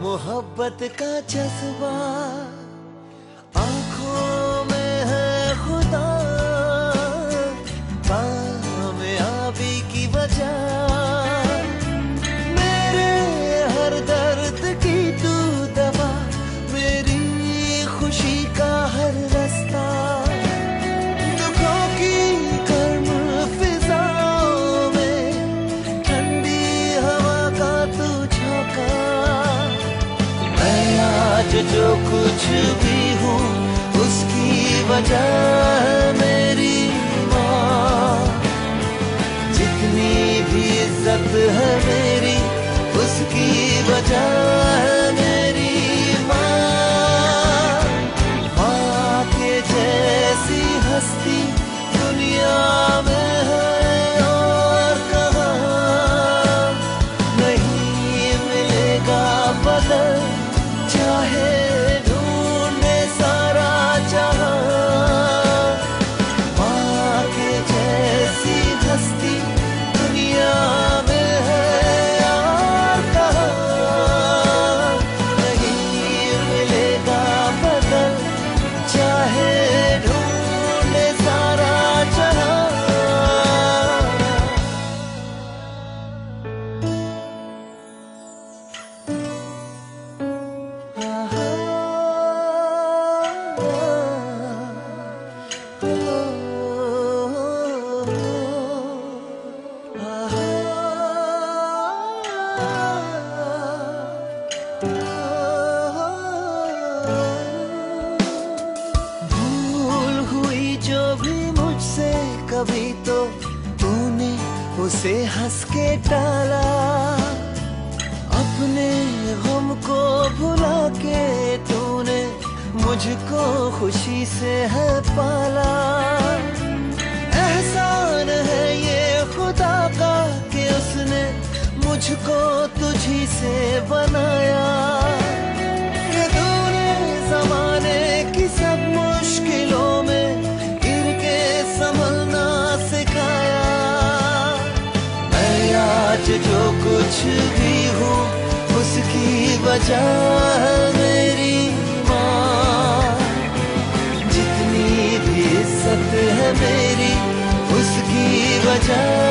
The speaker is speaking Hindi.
मोहब्बत का जज्बा आंखों में है खुदा, कामयाबी की वजह मेरे हर दर्द की तू दवा, मेरी खुशी का हर रास्ता, दुखों की गर्म फिजाओं में ठंडी हवा का तू झोंका। मैं आज जो कुछ भी हूँ उसकी वजह है मेरी माँ, जितनी भी इज्जत है मेरी उसकी वजह है मेरी माँ। माँ के जैसी हस्ती दुनिया में है और कहाँ, नहीं मिलेगा बदल चाहे ढूंढे सारा जहां। माँ के जैसी हस्ती दुनिया में है और कहाँ, नहीं मिलेगा बदल चाहे ढूंढे सारा जहां। भूल हुई जो भी मुझसे कभी तो तूने उसे हंस के टाला, अपने गम को भुला के तूने मुझको खुशी से है पाला। एहसान है ये खुदा का कि उसने मुझको तुझी से बनाया, कि तूने जमाने की सब मुश्किलों में गिर के संभलना सिखाया। मैं आज जो कुछ भी हूँ उसकी वजह है मेरी माँ, जितनी भी इज्जत है मेरी उसकी वजह